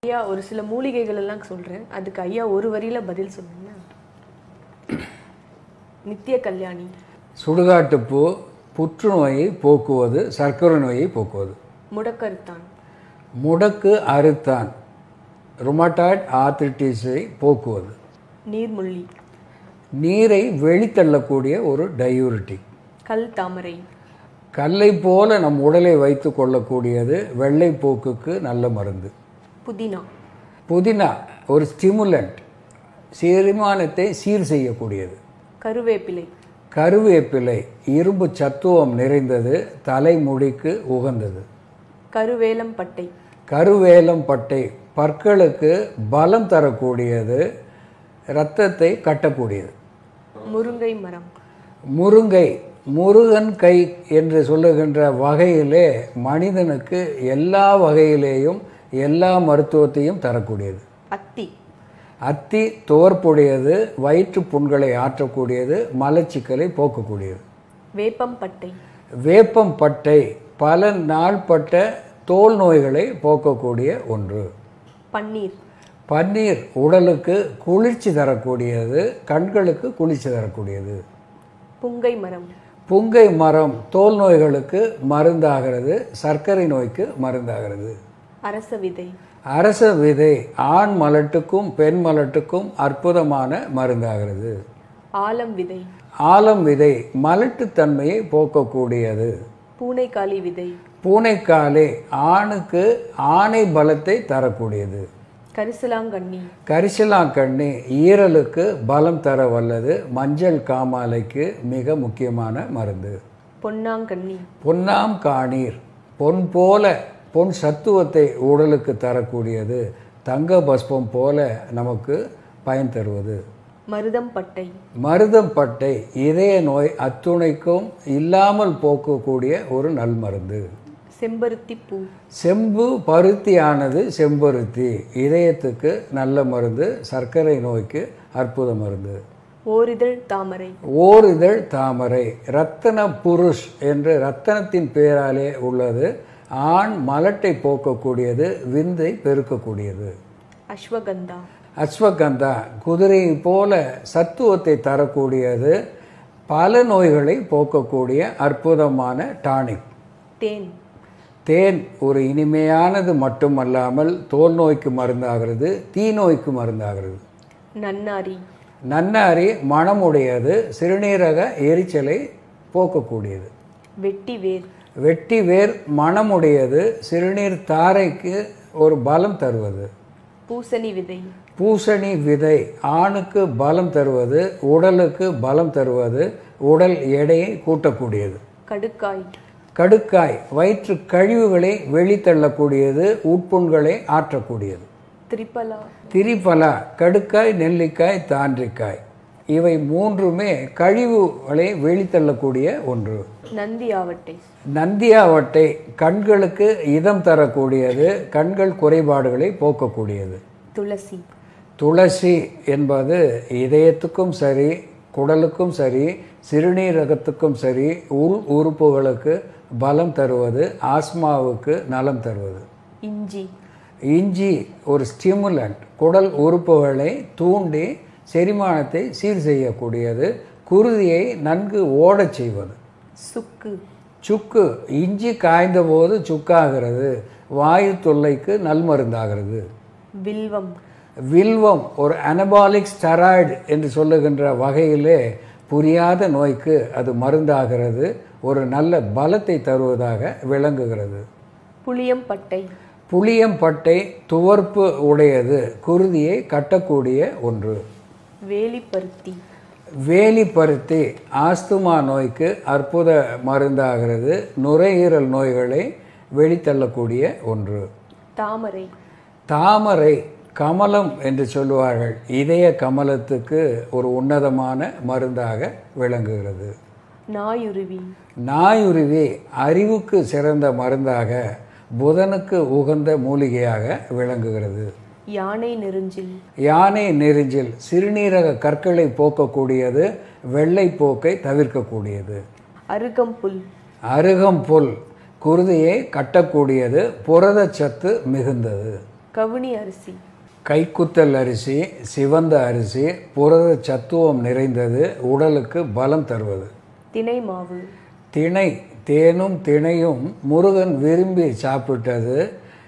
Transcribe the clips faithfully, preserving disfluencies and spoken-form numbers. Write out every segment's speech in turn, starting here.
ஐயா ஒரு சில மூலிகைகள் எல்லாம் சொல்றேன், அதுக்கு ஐயா ஒரு வரியில பதில் சொல்லுங்க. நித்திய கல்யாணி. சுடுகாட்டுப்பூ புற்றுநோயை போக்குவது, சர்க்கரை நோயை போக்குவது. முடக்கருத்தான். முடக்கு அறுத்தான் ருமட்டாய்டு ஆர்த்ரிட்டிஸை போக்குவது. நீர்முள்ளி. நீரை வெளித்தள்ளக்கூடிய ஒரு டயூரிட்டிக். கல் தாமரை. கல்லை போல நம் உடலை வைத்து கொள்ளக்கூடியது, வெள்ளைப்போக்குக்கு நல்ல மருந்து. புதினா. புதினா ஒரு ஸ்டிமுலண்ட், செரிமானத்தை சீர் செய்யக்கூடியது. கருவேப்பிலை. கருவேப்பிலை இரும்பு சத்துவம் நிறைந்தது, தலைமுடிக்கு உகந்தது. கருவேலம் பட்டை. கருவேலம் பட்டை பற்களுக்கு பலம் தரக்கூடியது, இரத்தத்தை கட்டக்கூடியது. முருங்கை மரம். முருங்கை முருகன் கை என்று சொல்லுகின்ற வகையிலே மனிதனுக்கு எல்லா வகையிலேயும் எல்லா மருத்துவத்தையும் தரக்கூடியது. அத்தி. அத்தி துவர்ப்புடையது, வயிற்று புண்களை ஆற்றக்கூடியது, மலச்சிக்கலை போக்கக்கூடியது. வேப்பம் பட்டை. வேப்பம் பட்டை பல நாள்பட்ட தோல் நோய்களை போக்கக்கூடிய ஒன்று. பன்னீர். பன்னீர் உடலுக்கு குளிர்ச்சி தரக்கூடியது, கண்களுக்கு குளிர்ச்சி தரக்கூடியது. புங்கை மரம். புங்கை மரம் தோல் நோய்களுக்கு மருந்தாகிறது, சர்க்கரை நோய்க்கு மருந்தாகிறது. அரச விதை. அரச விதை ஆண் மலட்டுக்கும் பெண் மலட்டுக்கும் அற்புதமான மருந்தாகிறது. ஆலம் விதை. ஆலம் விதை மலட்டுத்தன்மையை போக்கக்கூடியது. பூனைக்காளி விதை. பூனைக்காலே ஆணுக்கு ஆணை பலத்தை தரக்கூடியது. கரிசலாங்கண்ணி. கரிசலாங்கண்ணி ஈரலுக்கு பலம் தர வல்லது, மஞ்சள் காமாலைக்கு மிக முக்கியமான மருந்து. பொன்னாங்கண்ணி. பொன்னாம் காணீர் பொன் போல பொன் சத்துவத்தை உடலுக்கு தரக்கூடியது, தங்க பஸ்பம் போல நமக்கு பயன் தருவது. மருதம் பட்டை. மருதம் பட்டை இதய நோய் அத்துணைக்கும் இல்லாமல் போக்கக்கூடிய ஒரு நல் மருந்து. செம்பருத்தி பூ. செம்பு பருத்தியானது செம்பருத்தி இதயத்துக்கு நல்ல மருந்து, சர்க்கரை நோய்க்கு அற்புத மருந்து. ஓரிதழ் தாமரை. ஓரிதழ் தாமரை ரத்தன புருஷ் என்று ரத்தனத்தின் பெயராலே உள்ளது, ஆண் மலட்டை போக்கக்கூடியது, விந்தை பெருக்கக்கூடியது. அஸ்வகந்தா. அஸ்வகந்தா குதிரை போல சத்துவத்தை தரக்கூடியது, பல நோய்களை போக்கக்கூடிய அற்புதமான டானிக். தேன். தேன் ஒரு இனிமையானது மட்டுமல்லாமல் தோல் நோய்க்கு மருந்தாகிறது, தீ நோய்க்கு மருந்தாகிறது. நன்னாரி. நன்னாரி மணமுடையது, சிறுநீரக எரிச்சலை போக்கக்கூடியது. வெட்டி வேர். வெட்டி வேர் மணமுடையது, சிறுநீர் தாரைக்கு ஒரு பலம் தருவது. பூசணி விதை. பூசணி விதை ஆணுக்கு பலம் தருவது, உடலுக்கு பலம் தருவது, உடல் எடையை கூட்டக்கூடியது. கடுக்காய். கடுக்காய் வயிற்று கழிவுகளை வெளித்தள்ளக்கூடியது, உட்புண்களை ஆற்றக்கூடியது. திரிபலா. திரிபலா கடுக்காய், நெல்லிக்காய், தாண்டிக்காய் இவை மூன்றுமே கழிவுகளை வெளித்தள்ளக்கூடிய ஒன்று. நந்தியாவட்டை. நந்தியாவட்டை கண்களுக்கு இதம் தரக்கூடியது, கண்கள் குறைபாடுகளை போக்கக்கூடியது. துளசி. துளசி என்பது இதயத்துக்கும் சரி, குடலுக்கும் சரி, சிறுநீரகத்துக்கும் சரி, உள் உறுப்புகளுக்கு பலம் தருவது, ஆஸ்மாவுக்கு நலம் தருவது. இஞ்சி. இஞ்சி ஒரு ஸ்டிமுலண்ட், குடல் உறுப்புகளை தூண்டி செரிமானத்தை சீர் செய்யக்கூடியது, குருதியை நன்கு ஓடச் செய்வது. சுக்கு. சுக்கு இஞ்சி காய்ந்த போது சுக்காகிறது, வாயு தொல்லைக்கு நல்மருந்தாகிறது. வில்வம். வில்வம் ஒரு அனபாலிக் ஸ்டெராய்டு என்று சொல்லுகின்ற வகையிலே புரியாத நோய்க்கு அது மருந்தாகிறது, ஒரு நல்ல பலத்தை தருவதாக விளங்குகிறது. புளியம்பட்டை. புளியம்பட்டை துவர்ப்பு உடையது, குருதியை கட்டக்கூடிய ஒன்று. வேலிப்பருத்தி. வேலிப்பருத்தி ஆஸ்துமா நோய்க்கு அற்புத மருந்தாகிறது, நுரையீரல் நோய்களை வெளித்தள்ளக்கூடிய ஒன்று. தாமரை. தாமரை கமலம் என்று சொல்லுவார்கள், இதய கமலத்துக்கு ஒரு உன்னதமான மருந்தாக விளங்குகிறது. நாயுருவி. நாயுருவி அறிவுக்கு சிறந்த மருந்தாக, புதனுக்கு உகந்த மூலிகையாக விளங்குகிறது. யானை நெருஞ்சில். யானை நெருஞ்சில் சிறுநீரக கற்களை போக்கக்கூடியது, வெள்ளைப்போக்கை தவிர்க்கக்கூடியது. அருகம்புல். அருகம்புல் குருதியை கட்டக்கூடியது, புரதச்சத்து மிகுந்தது. கவுனி அரிசி. கைக்குத்தல் அரிசி சிவந்த அரிசி, புரத சத்துவம் நிறைந்தது, உடலுக்கு பலம் தருவது. திணை மாவு. திணை தேனும் திணையும் முருகன் விரும்பி சாப்பிட்டது,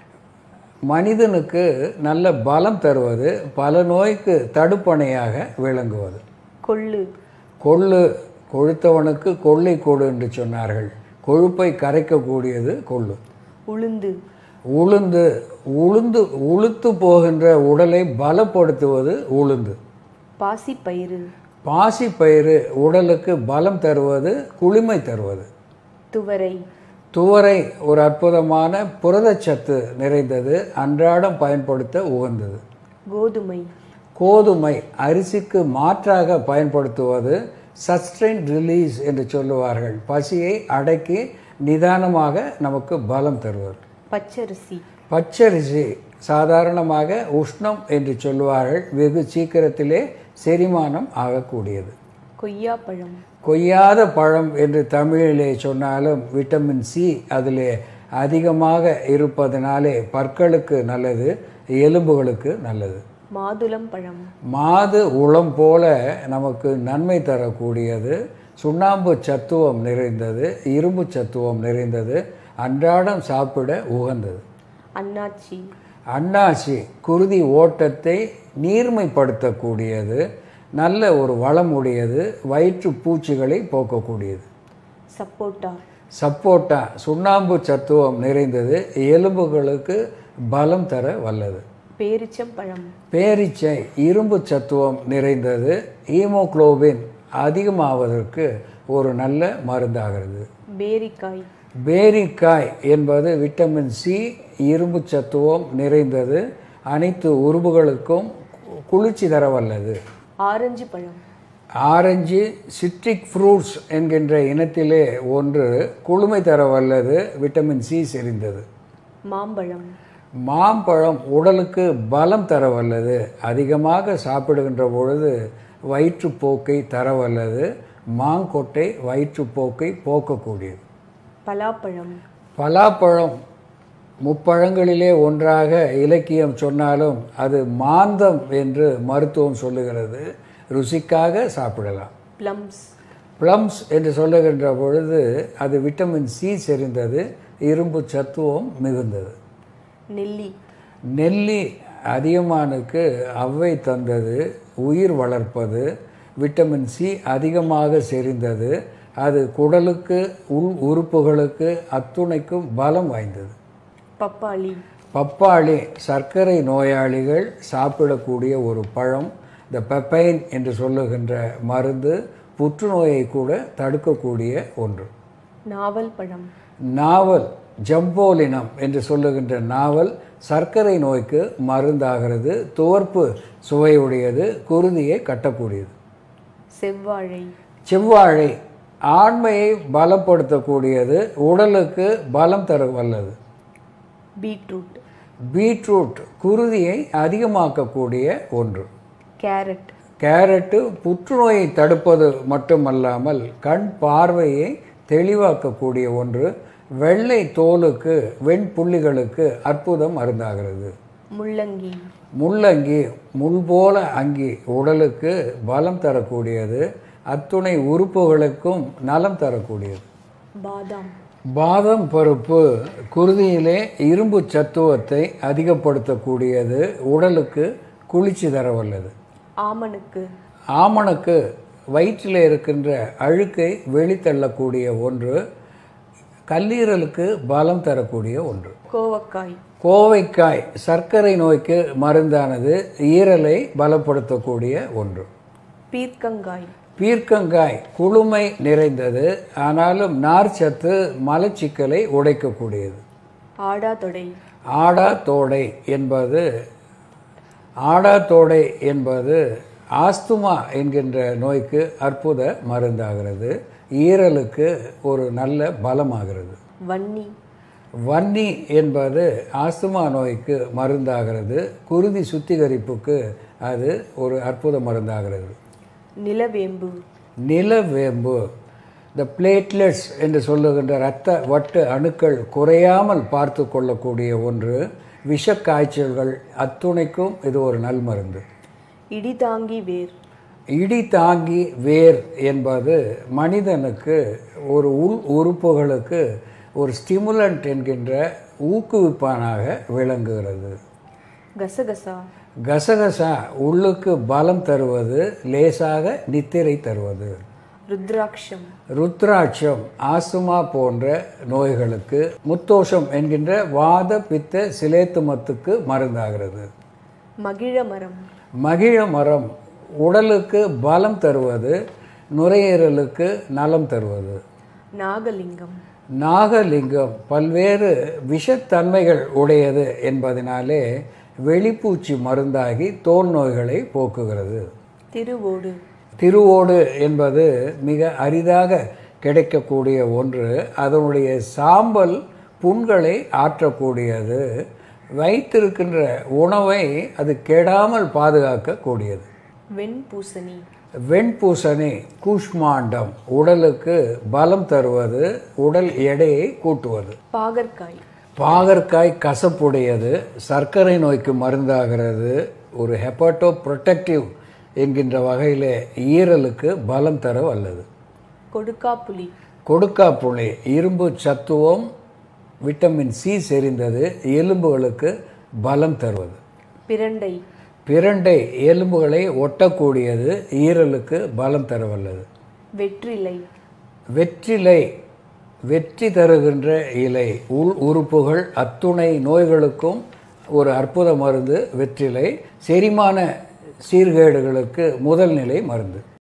மனிதனுக்கு நல்ல பலம் தருவது, பல நோய்க்கு தடுப்பணையாக விளங்குவது. கொள்ளு. கொள்ளு கொழுத்தவனுக்கு கொள்ளை கொடு என்று சொன்னார்கள். கொழுப்பை கரைக்கக்கூடியது கொள்ளு. உளுந்து. உளுந்து உளுந்து உளுத்து போகின்ற உடலை பலப்படுத்துவது உளுந்து. பாசிப்பயிறு. பாசிப்பயிறு உடலுக்கு பலம் தருவது, குளிமை தருவது. துவரை. துவரை ஒரு அற்புதமான புரதச்சத்து நிறைந்தது, அன்றாடம் பயன்படுத்த உகந்தது. கோதுமை. கோதுமை அரிசிக்கு மாற்றாக பயன்படுத்துவது, சஸ்டைன் ரிலீஸ் என்று சொல்லுவார்கள். பசியை அடக்கி நிதானமாக நமக்கு பலம் தருவது. பச்சரிசி. பச்சரிசி சாதாரணமாக உஷ்ணம் என்று சொல்லுவார்கள், வெகு சீக்கிரத்திலே செரிமானம் ஆகக்கூடியது. கொய்யாப்பழம். கொய்யாத பழம் என்று தமிழிலே சொன்னாலும் விட்டமின் சி அதிலே அதிகமாக இருப்பதனாலே பற்களுக்கு நல்லது, எலும்புகளுக்கு நல்லது. மாதுளம் பழம். மாது உளம் போல நமக்கு நன்மை தரக்கூடியது, சுண்ணாம்பு சத்துவம் நிறைந்தது, இரும்பு சத்துவம் நிறைந்தது, அன்றாடம் சாப்பிட உகந்தது. அன்னாச்சி. அன்னாசி குருதி ஓட்டத்தை நீர்மைப்படுத்தக்கூடியது, நல்ல ஒரு வளம் உடையது, வயிற்று பூச்சிகளை போக்கக்கூடியது. சப்போட்டா. சப்போட்டா சுண்ணாம்பு சத்துவம் நிறைந்தது, எலும்புகளுக்கு பலம் தர வல்லது. பேரிச்சம்பழம். பேரிச்சை இரும்பு சத்துவம் நிறைந்தது, ஹீமோகுளோபின் அதிகமாவதற்கு ஒரு நல்ல மருந்தாகிறது. பேரிக்காய். பேரிக்காய் என்பது விட்டமின் சி, இரும்பு சத்துவம் நிறைந்தது, அனைத்து உறுப்புகளுக்கும் குளிர்ச்சி தர வல்லது. ஆரஞ்சு பழம். ஆரஞ்சு சிட்ரிக் ஃப்ரூட்ஸ் என்கின்ற இனத்திலே ஒன்று, குளுமை தர வல்லது, விட்டமின் சி செறிந்தது. மாம்பழம். மாம்பழம் உடலுக்கு பலம் தர வல்லது, அதிகமாக சாப்பிடுகின்ற பொழுது வயிற்றுப்போக்கை தர வல்லது, மாங்கொட்டை வயிற்றுப்போக்கை போக்கக்கூடியது. பலாப்பழம். பலாப்பழம் முப்பழங்களிலே ஒன்றாக இலக்கியம் சொன்னாலும் அது மாந்தம் என்று மருத்துவம் சொல்லுகிறது, ருசிக்காக சாப்பிடலாம். பிளம்ஸ். பிளம்ஸ் என்று சொல்லுகின்ற பொழுது அது விட்டமின் சி செறிந்தது, இரும்பு சத்துவம் மிகுந்தது. நெல்லி. நெல்லி அதிகமானுக்கு அவ்வை தந்தது, உயிர் வளர்ப்பது, விட்டமின் சி அதிகமாக செறிந்தது, அது குடலுக்கு உள் உறுப்புகளுக்கு அத்துணைக்கும் பலம் வாய்ந்தது. பப்பாளி. பப்பாளி சர்க்கரை நோயாளிகள் சாப்பிடக்கூடிய ஒரு பழம். இந்த பெப்பைன் என்று சொல்லுகின்ற மருந்து புற்றுநோயை கூட தடுக்கக்கூடிய ஒன்று. நாவல் பழம். நாவல் ஜம்போலினம் என்று சொல்லுகின்ற நாவல் சர்க்கரை நோய்க்கு மருந்தாகிறது, துவர்ப்பு சுவையுடையது, குருதியை கட்டக்கூடியது. செவ்வாழை. செவ்வாழை ஆண்மையை பலப்படுத்தக்கூடியது, உடலுக்கு பலம் தர வல்லது. பீட்ரூட். பீட்ரூட் குருதியை அதிகமாக்கக்கூடிய ஒன்று. கேரட். கேரட்டு புற்றுநோயை தடுப்பது மட்டுமல்லாமல் கண் பார்வையை தெளிவாக்கக்கூடிய ஒன்று. வெள்ளை தோலுக்கு வெண்புள்ளிகளுக்கு அற்புதம் மருந்தாகிறது. முள்ளங்கி. முள்ளங்கி முள் போல அங்கி உடலுக்கு பலம் தரக்கூடியது, அத்துணை உறுப்புகளுக்கும் நலம் தரக்கூடியது. பாதாம். பாதாம் பருப்பு குருதியிலே இரும்பு சத்துவத்தை அதிகப்படுத்தக்கூடியது, உடலுக்கு குளிர்ச்சி தர வல்லது. ஆமணக்கு. ஆமணக்கு வயிற்றில் இருக்கின்ற அழுக்கை வெளித்தள்ளக்கூடிய ஒன்று, கல்லீரலுக்கு பலம் தரக்கூடிய ஒன்று. கோவக்காய். கோவைக்காய் சர்க்கரை நோய்க்கு மருந்தானது, ஈரலை பலப்படுத்தக்கூடிய ஒன்று. பீர்க்கங்காய். பீர்க்கங்காய் குளுமை நிறைந்தது, ஆனாலும் நார்ச்சத்து மலச்சிக்கலை உடைக்கக்கூடியது. ஆடாதொடை. ஆடாதோடை என்பது ஆடாதோடை என்பது ஆஸ்துமா என்கின்ற நோய்க்கு அற்புத மருந்தாகிறது, ஈரலுக்கு ஒரு நல்ல பலமாகிறது. வன்னி. வன்னி என்பது ஆஸ்துமா நோய்க்கு மருந்தாகிறது, குருதி சுத்திகரிப்புக்கு அது ஒரு அற்புத மருந்தாகிறது. நிலவேம்பு. நிலவேம்பு இந்த பிளேட்லெட்ஸ் என்று சொல்லுகின்ற இரத்த வட்டு அணுக்கள் குறையாமல் பார்த்து கொள்ளக்கூடிய ஒன்று. விஷக்காய்ச்சல்கள் அத்துணைக்கும் இது ஒரு நல் மருந்து. இடி தாங்கி வேர். இடி தாங்கி வேர் என்பது மனிதனுக்கு ஒரு உள் உறுப்புகளுக்கு ஒரு ஸ்டிமுலண்ட் என்கின்ற ஊக்குவிப்பானாக விளங்குகிறது. கசகசா. கசகசா உள்ளுக்கு பலம் தருவது, லேசாக நித்திரை தருவது. ருத்ராட்சம். ருத்ராட்சம் ஆஸ்துமா போன்ற நோய்களுக்கு, முத்தோஷம் என்கின்ற வாத பித்த சிலேத்துமத்துக்கு மருந்தாகிறது. மகிழ மரம். மகிழ மரம் உடலுக்கு பலம் தருவது, நுரையீரலுக்கு நலம் தருவது. நாகலிங்கம். நாகலிங்கம் பல்வேறு விஷத்தன்மைகள் உடையது என்பதனாலே வெளிப்பூச்சி மருந்தாகி தோல் நோய்களை போக்குகிறது. திருவோடு. திருவோடு என்பது மிக அரிதாக கிடைக்கக்கூடிய ஒன்று. அதனுடைய சாம்பல் புண்களை ஆற்றக்கூடியது. வைத்திருக்கின்ற உணவை அது கெடாமல் பாதுகாக்கக்கூடியது. வெண்பூசணி. வெண்பூசணி கூஷ்மாண்டம் உடலுக்கு பலம் தருவது, உடல் எடையை கூட்டுவது. பாகற்காய். பாகற்காய் கசப்புடையது, சர்க்கரை நோய்க்கு மருந்தாகிறது. ஒரு ஹெப்பாட்டோ ப்ரொடெக்டிவ் என்கின்ற வகையில் ஈரலுக்கு பலம் தர வல்லது. கொடுக்காப்புளி. கொடுக்காப்புளி இரும்பு சத்துவம், விட்டமின் சி செறிந்தது, எலும்புகளுக்கு பலம் தருவது. பிரண்டை. பிரண்டை எலும்புகளை ஒட்டக்கூடியது, ஈரலுக்கு பலம் தர வல்லது. வெற்றிலை. வெற்றிலை வெற்றி தருகின்ற இலை, உள் உறுப்புகள் அத்துணை நோய்களுக்கும் ஒரு அற்புத மருந்து வெற்றிலை. செரிமான சீர்கேடுகளுக்கு முதல் நிலை மருந்து.